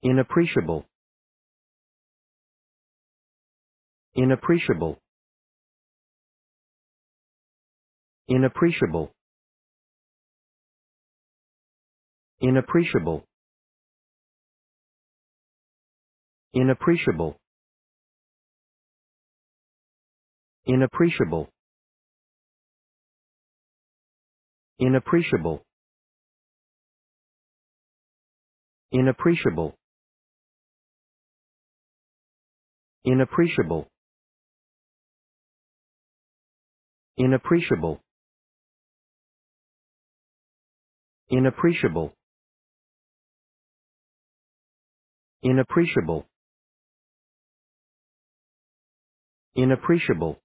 inappreciable, inappreciable, inappreciable, inappreciable, inappreciable, inappreciable, inappreciable, inappreciable, inappreciable, inappreciable, inappreciable, inappreciable, inappreciable,